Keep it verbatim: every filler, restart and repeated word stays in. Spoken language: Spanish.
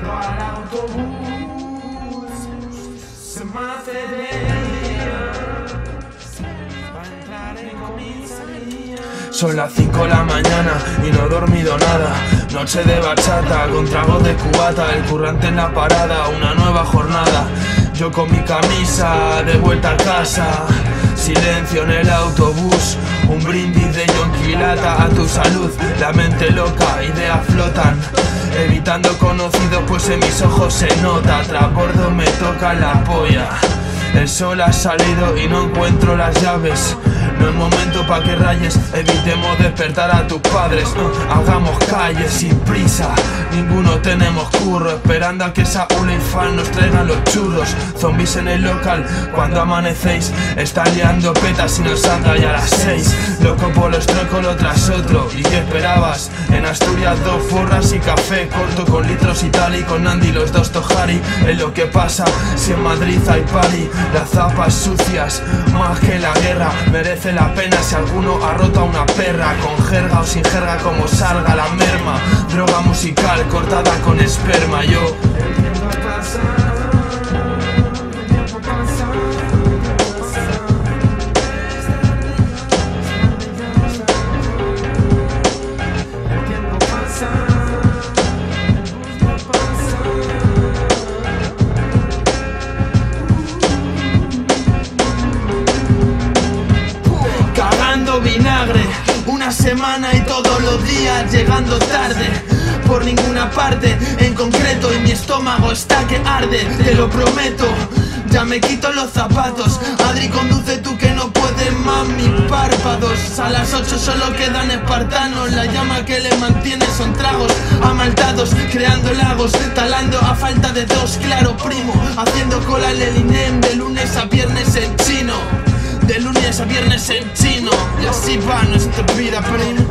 Llego al autobús, se me hace de día, para entrar en comisaría. Son las cinco de la mañana y no he dormido nada. Noche de bachata, con tragos de cubata, el currante en la parada, una nueva jornada. Yo con mi camisa, de vuelta a casa. Silencio en el autobús, un brindis de yonquilata a tu salud. La mente loca, ideas flotan, evitando conocidos pues en mis ojos se nota. Tras bordo me toca la polla. El sol ha salido y no encuentro las llaves. No es momento pa' que rayes, evitemos despertar a tus padres. No, hagamos calle sin prisa, ninguno tenemos curro, esperando a que Saúl y Fan nos traigan los churros. Zombies en el local, cuando amanecéis, están liando petas y nos anda ya a las seis. Loco por los trocos lo tras otro, ¿y qué esperabas? En Asturias dos forras y café corto con litros y tal, y con Andy los dos Tojari. Es lo que pasa si en Madrid hay party. Las zapas sucias, más que la guerra, merece la pena si alguno ha roto a una perra. Con jerga o sin jerga como salga la merma. Droga musical cortada con esperma. Yo el tiempo pasa, el tiempo pasa, el tiempo pasa, el tiempo pasa. Cagando vinagre, una semana y todos los días llegando tarde por ninguna parte en concreto, y mi estómago está que arde, te lo prometo. Ya me quito los zapatos, Adri conduce tú que no puedes más mis párpados. A las ocho solo quedan espartanos, la llama que le mantiene son tragos amaltados, creando lagos, talando a falta de dos, claro primo, haciendo cola en el INEM de lunes a viernes en chino. De lunes a viernes en chino, y así va nuestra vida, primo.